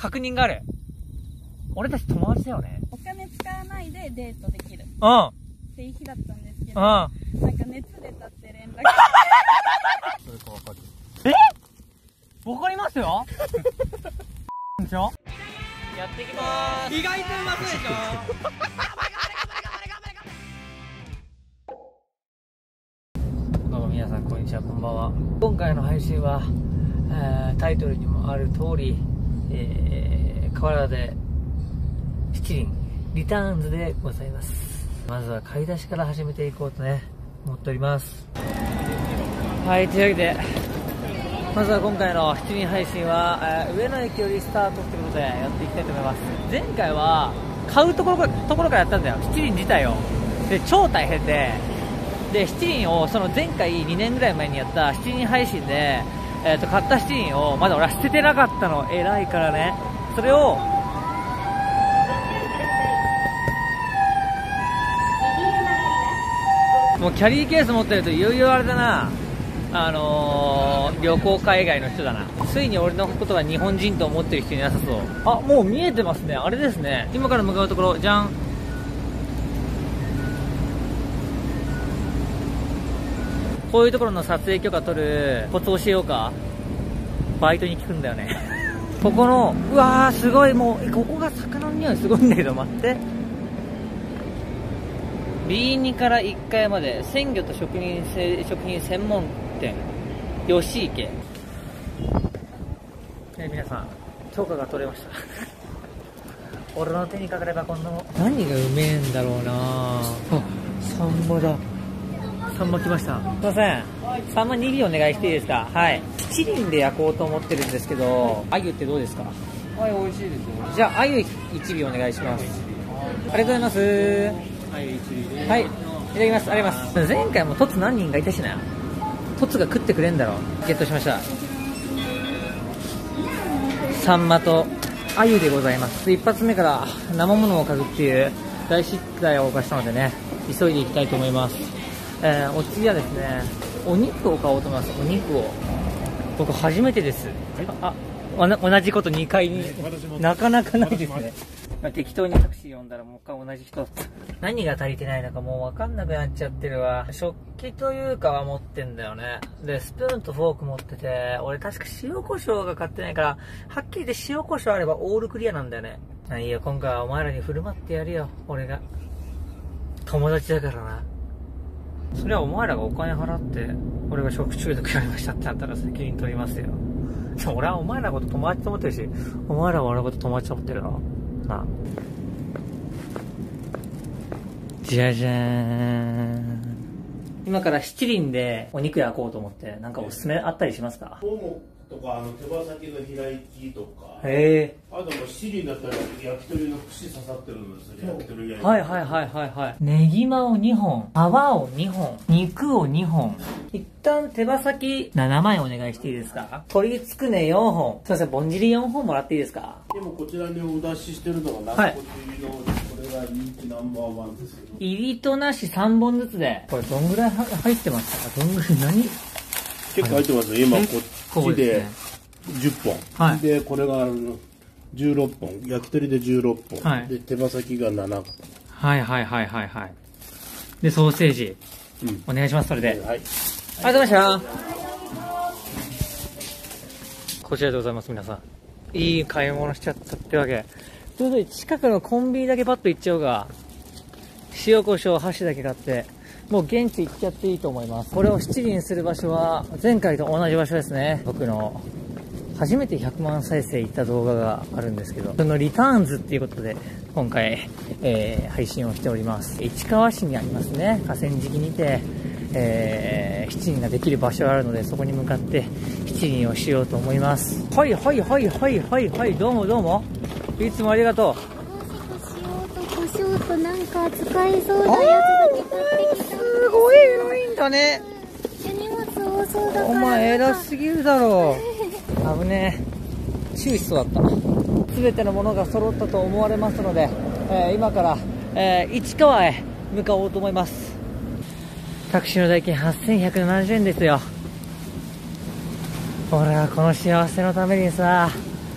確認がある。俺たち友達だよね。 お金使わないでデートできる。 うん。 っていう日だったんですけど、 うん。 なんか熱出たって連絡。 それかわかる。わかりますよでしょやっていきまーす。意外とうまそうでしょどうも皆さんこんにちは、こんばんは。今回の配信は、タイトルにもある通り、河原で七輪リターンズでございます。まずは買い出しから始めていこうとね思っております。はい、というわけでまずは今回の七輪配信は、上野駅よりスタートということでやっていきたいと思います。前回は買うところからやったんだよ、七輪自体を。で超大変で七輪をその前回2年ぐらい前にやった七輪配信で、買った七輪をまだ俺は捨ててなかったの。偉いからね。それをもうキャリーケース持ってるといよいよあれだな、旅行海外の人だな。ついに俺のことは日本人と思ってる人いなさそう。あ、もう見えてますね。あれですね、今から向かうところじゃん。こういうところの撮影許可取るコツ教えようか。バイトに聞くんだよねここのうわーすごい、もうここが魚の匂いすごいんだけど、待って、 B2 から1階まで鮮魚と食品専門店吉池。皆さん許可が取れました俺の手にかかればこんなの何がうめえんだろうなあ。サンマだ。サンマ来ました。すいません、サンマ2尾お願いしていいですか。はい、七輪で焼こうと思ってるんですけど、鮎ってどうですか。 はい、美味しいですよ。 じゃあ鮎1尾お願いします。ありがとうございます。はい、いただきます。ありがとうございます。前回もトツ何人かいたしな。トツが食ってくれんだろ。ゲットしました。サンマと鮎でございます。一発目から生ものを嗅ぐっていう大失態を犯したのでね、急いでいきたいと思います。お次はですね、お肉を買おうと思います。お肉を僕初めてです。同じこと2回になかなかないですね。適当にタクシー呼んだらもう一回同じ人。何が足りてないのかもう分かんなくなっちゃってるわ。食器というかは持ってんだよね。でスプーンとフォーク持ってて、俺確か塩コショウが買ってないから、はっきり言って塩コショウあればオールクリアなんだよね。いいよ、今回はお前らに振る舞ってやるよ。俺が友達だからな。それはお前らがお金払って俺が食中毒やりましたってなったら責任取りますよ。でも俺はお前らのこと友達と思ってるし、お前らは俺のこと友達と思ってるのなあ。じゃじゃーん。今から七輪でお肉焼こうと思って、なんかおすすめあったりしますか。 トモとか手羽先の平焼きとか、あとも七輪だったら焼き鳥の串刺さってるんですよ。焼き鳥焼いて、 はい。ネギマを2本、皮を2本、肉を2本。一旦手羽先7枚お願いしていいですか。鶏つくね4本。すいません、ぼんじり4本もらっていいですか。 でもこちらにお出ししてるのがナスコチ入りの、これが人気ナンバーワンですけど、 入りとなし3本ずつで、これどんぐらい入ってましたか。どんぐらい、何結構入ってますよ。今こっちで10本、 はい、 でこれが16本、焼き鳥で16本、はい、で手羽先が7本。 はいでソーセージ、お願いします。それで、はい、ありがとうございました。こちらでございます。皆さんいい買い物しちゃったってわけということで、近くのコンビニだけパッと行っちゃおうが、塩コショウ箸だけ買ってもう現地行っちゃっていいと思います。これを七輪する場所は前回と同じ場所ですね。僕の初めて100万再生いった動画があるんですけど、そのリターンズっていうことで今回、配信をしております。市川市にありますね、河川敷にて、七輪ができる場所があるので、そこに向かって七輪をしようと思います。はい、どうもいつもありがとう。 コショウとなんか使えそうなやつだけ買ってきた。 すごい偉いんだね。 荷物多そうだから。 お前偉すぎるだろう。危ねえ、注意しそうだった。全てのものが揃ったと思われますので、今から、市川へ向かおうと思います。タクシーの代金8170円ですよ。俺はこの幸せのためにさ、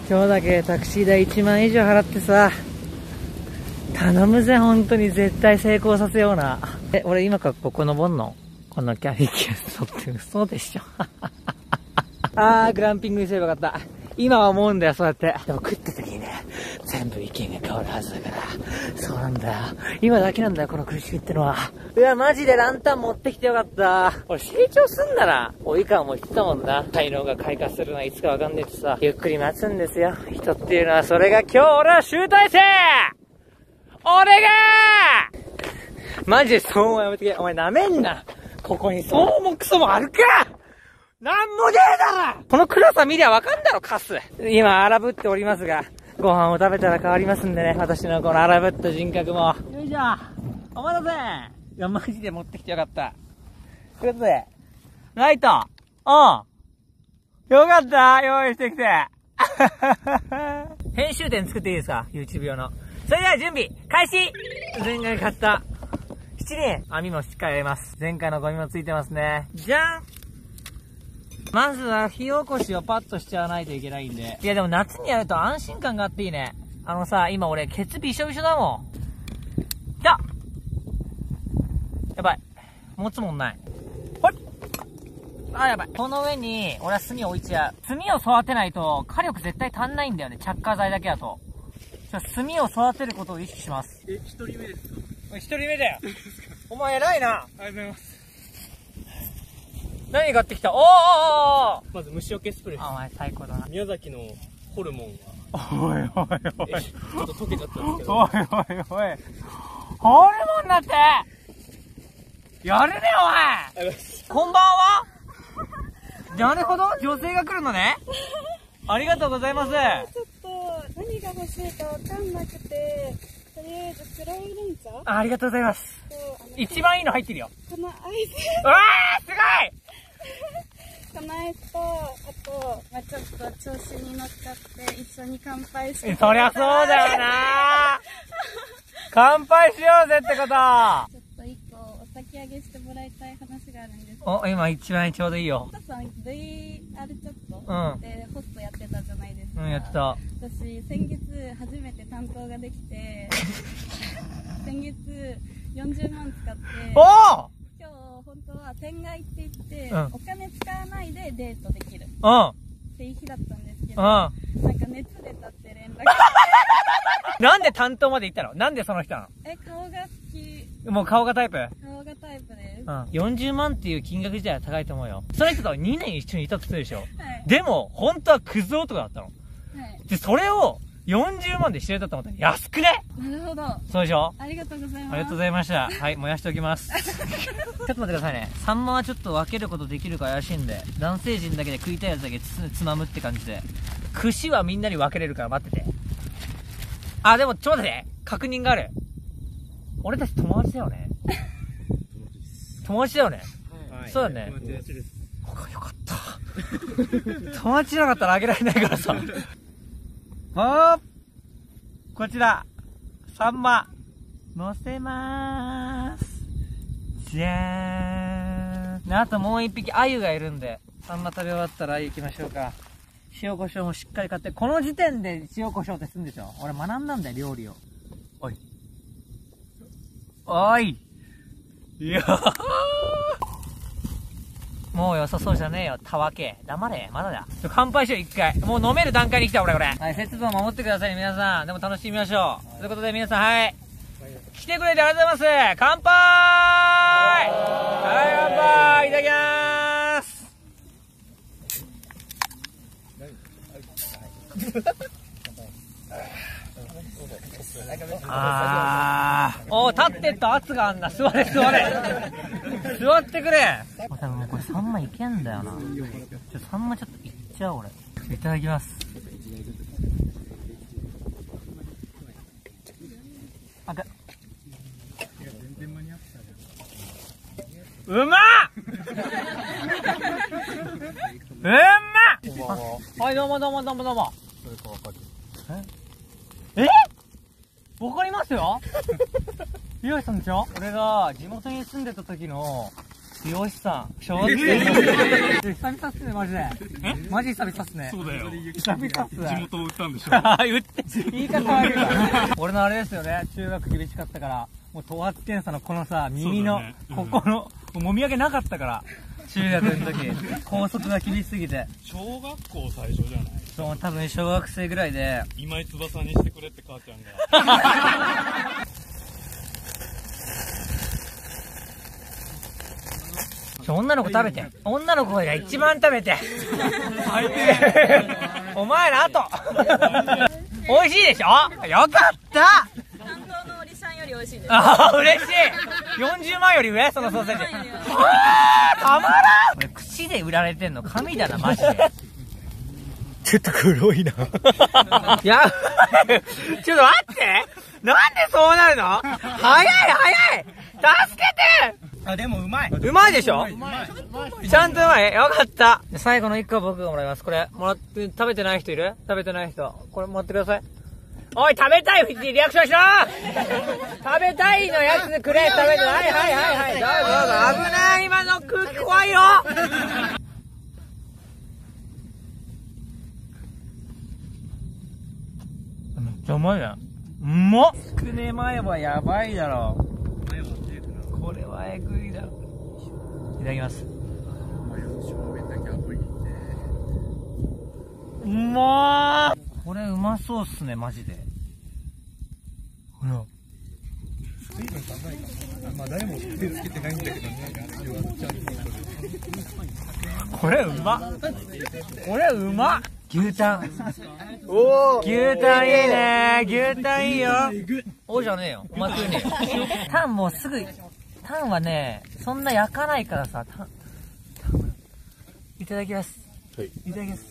今日だけタクシー代1万以上払ってさ、頼むぜ、本当に絶対成功させような。俺今からここ登んの？このキャリーケースって嘘でしょ。グランピングにすればよかった。今は思うんだよ、そうやって。でも食った時にね、全部意見が変わるはずだから。そうなんだよ。今だけなんだよ、この苦しみってのは。うわ、マジでランタン持ってきてよかった。俺成長すんなら、及川も言ってたもんな。才能が開花するのはいつかわかんねえってさ、ゆっくり待つんですよ。人っていうのは、それが今日俺は集大成！俺がマジで騒音やめてけ。お前舐めんな。ここに騒音もクソもあるか！なんもねえだろ！この暗さ見りゃわかんだろ、カス。今、荒ぶっておりますが、ご飯を食べたら変わりますんでね、私のこの荒ぶった人格も。よいしょ。お待たせ。いや、マジで持ってきてよかった。ということで、ライト。よかった。用意してきて。編集点作っていいですか？ YouTube 用の。それでは準備、開始！前回買った七輪、網もしっかりやります。前回のゴミもついてますね。じゃん！まずは火起こしをパッとしちゃわないといけないんで。いやでも夏にやると安心感があっていいね。今俺ケツびしょびしょだもん。きた！やばい。持つもんない。ほい！やばい。この上に俺は炭を置いちゃう。炭を育てないと火力絶対足んないんだよね。着火剤だけだと。炭を育てることを意識します。 一人目ですか？ 一人目だよ。お前偉いな。 ありがとうございます。 何買ってきた？ まず虫除けスプレーです。 お前最高だな。 宮崎のホルモンが。 おいおいおい。 ちょっと溶けちゃったんですけど。 おいおいおい。ホルモンだってやるねお前。こんばんは。なるほど、女性が来るのね。ありがとうございます。 ちょっと何が欲しいかわかんなくて、とりあえず黒いレンチャー。 ありがとうございます。一番いいの入ってるよ。 このアイス。 うわー、すごい。 このアイスと、あと、ちょっと調子に乗っかって一緒に乾杯して。 そりゃそうだよな。乾杯しようぜってこと。 ちょっと一個お焚き上げしてもらいたい話があるんですけど。 今一番ちょうどいいよ。 さん VR チャットでホストやってたじゃないですか。 やってた。 私先月初めて担当ができて、先月40万使って、今日本当は天外って言って、お金使わないでデートできるっていう日だったんですけど、なんか熱出たって連絡なんで担当まで行ったの？なんでその人なの？ 顔が好き。 もう顔がタイプ？ 顔がタイプです。 40万っていう金額自体は高いと思うよ。その人と2年一緒にいたとするでしょ。でも、本当はクズ男だったの。で、それを40万で知れたと思ったら安くね？ なるほど。 そうでしょ？ ありがとうございます。 ありがとうございました。はい、燃やしておきます。ちょっと待ってくださいね。サンマはちょっと分けることできるか怪しいんで、男性陣だけで食いたいやつだけつまむって感じで。串はみんなに分けれるから待ってて。でもちょっと待ってね。確認がある。俺たち友達だよね。友達だよね。そうだね。友達です。よかった。友達じゃなかったらあげられないからさ。こちら、サンマ、乗せまーす。じゃーん。あともう一匹、鮎がいるんで、サンマ食べ終わったら鮎行きましょうか。塩コショウもしっかり買って、この時点で塩コショウってするんでしょ？俺学んだんだよ、料理を。おい。おい！いやーもう良さそうじゃねえよ、たわけ。黙れ、まだだ。乾杯しよう、一回。もう飲める段階に来た、俺、これ。はい、節度を守ってくださいね、皆さん。でも楽しみましょう。ということで、皆さん、はい。来てくれてありがとうございます。乾杯！はい、乾杯！いただきまーす。立ってっと圧があんな。座れ、座れ。座ってくれ。多分もうこれサンマいけんだよな。サンマちょっといっちゃう、俺。いただきます。うまっはい、どうもどうもどうもどうも。わかりますよ。岩井さんでしょ？俺が地元に住んでた時のよしさん、小学生。久々っすね、マジで。マジ久々っすね。 そうだよ。 久々っすね。 地元を売ったんでしょ。 言って、言い方悪いわ。俺のあれですよね、中学厳しかったから、もう頭圧検査のこのさ、耳の、ここの、もみあげなかったから、中学の時、校則が厳しすぎて。 小学校最初じゃない？ そう、多分小学生ぐらいで。 今井翼にしてくれって母ちゃんが。 女の子食べて。女の子が一番食べて。最低。お前らあと。美味しいでしょ？よかった。 担当のおりさんより美味しいです。 ああ、嬉しい。40万より上そのソーセージ。たまらん。これ口で売られてんの神だな、マジで。ちょっと黒いな。やばい。ちょっと待って。なんでそうなるの？早い早い。助けて。 あ、でもうまい。 うまいでしょ？ちゃんとうまい。よかった。最後の1個は僕がもらいます。これ、もらって、食べてない人いる？食べてない人。これもらってください。おい、食べたいふちリアクションしろ食べたいのやつくれ食べて。はいはいはいはい。どうぞどうぞ。危ない。今の空気怖いよめっちゃうまいやん。うまっ。つくね前はやばいだろ。これはえぐいだろ。いただきます。うまー。これうまそうっすね、マジで。ほら。水分足んないかな。まあ誰も手つけてないんだけどね。これうまっ。これうまっ。牛タン。牛タンいいね。牛タンいいよ。おじゃねえよ。お前食うねえ。タンもうすぐ。タンはね、そんな焼かないからさ、いただきます。はい。いただきます。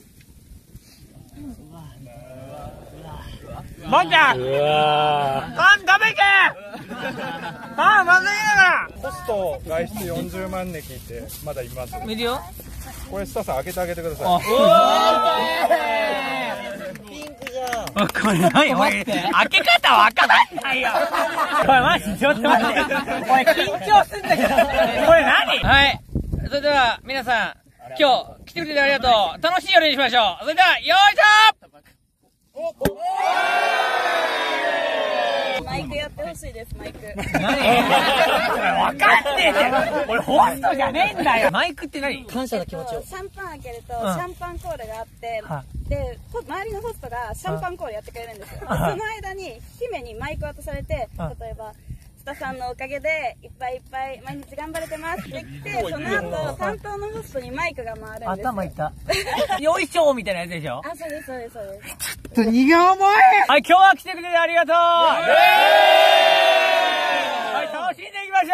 まんちゃん！パン食べて！パンまずいだから！ ホスト外出40万ネキってまだいます。 見るよ。 これスタッフさん開けてあげてください。 おー！ピンクじゃん。これ何？おい、開け方わかんないよ。これマジちょっと待って。おい、緊張すんだけど。これ何？はい。それでは皆さん、今日来てくれてありがとう。楽しい夜にしましょう。それでは、よいしょ！ マイクやってほしいです、マイク。 何？わかんねえじゃん。俺ホストじゃねえんだよ。マイクって何？感謝の気持ちを。 シャンパン開けると、シャンパンコールがあって、で、周りのホストがシャンパンコールやってくれるんですよ。その間に、姫にマイク渡されて、例えば、スタさんのおかげで、いっぱいいっぱい毎日頑張れてますって言って、その後、担当のホストにマイクが回るんですよ。 頭いった。よいしょみたいなやつでしょ？ あ、そうです、そうです、そうです。 ちょっと荷が重い！はい、今日は来てくれてありがとう！はい、楽しんでいきましょう！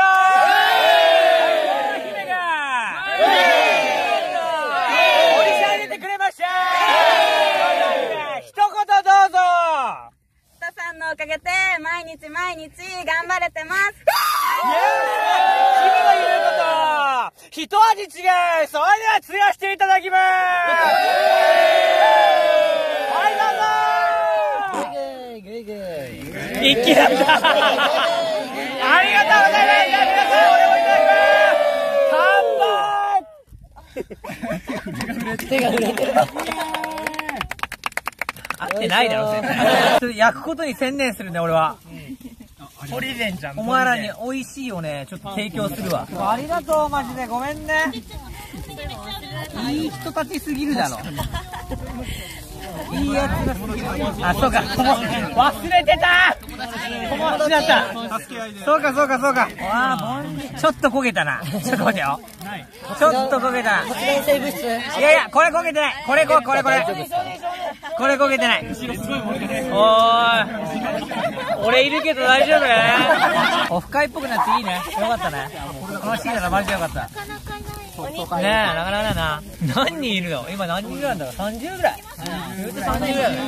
姫がオリシャン入れてくれました一言どうぞ！ スタさんのおかげで、毎日毎日頑張れてます。 君の言うこと、一味違う。それでは継がしていただきます。はい、どうぞ。一気だった。ありがとうございます。皆さん、俺もいただきます。乾杯。手が触れてる。合ってないだろ、絶対。焼くことに専念するね、俺は。 トリゼンちゃん。 お前らに美味しいをね、ちょっと提供するわ。ありがとう、マジで。ごめんね。いい人たちすぎるだろ。いいやつがすぎる。あ、そうか。忘れてた。友達だった。そうか、そうか、そうか。ちょっと焦げたな。ちょっと待ってよ。ちょっと焦げた。発電性物質。いやいや、これ焦げてない。これ。これ焦げてない。おーい。俺いるけど大丈夫ね。オフ会っぽくなっていいね。よかったね。楽しいならマジでよかった。ねえ、なかなかだな。何人いるの？今何人ぐらいなんだろう？ 30 ぐらい。言うて30ぐらいだね。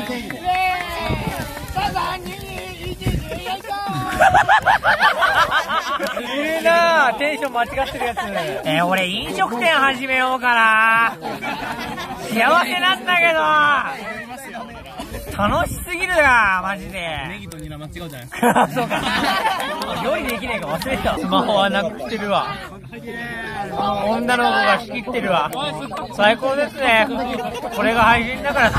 いるなぁ。テンション間違ってるやつ。俺飲食店始めようかな。幸せなんだけど。楽しすぎるなマジで。 ネギとニラ間違うじゃないですか。そうか。料理できないか忘れた。スマホはなくしてるわ。 女の子が仕切ってるわ。最高ですね。これが配信だから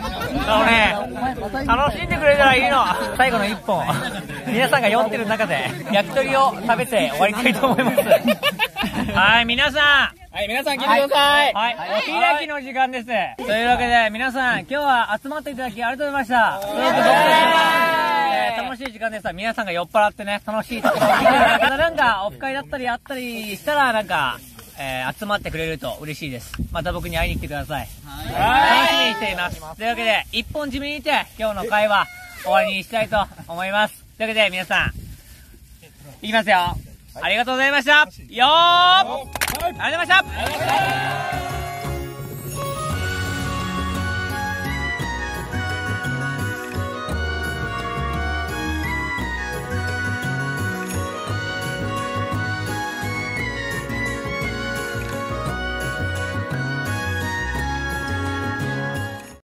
楽しんでくれたらいいの。最後の1本。皆さんが酔ってる中で焼き鳥を食べて終わりたいと思います。はい、皆さん。 はい、皆さん聞いてください。 はい、お開きの時間です。というわけで、皆さん、今日は集まっていただきありがとうございました。というわけで、楽しい時間でした。皆さんが酔っ払ってね、楽しいところを聞いていただけたら、なんか、オフ会だったりあったりしたら、なんか、集まってくれると嬉しいです。また僕に会いに来てください。楽しみにしています。というわけで、一本締めにて、今日の会は終わりにしたいと思います。というわけで、皆さん、いきますよ。ありがとうございました。よー、ありがとうございました。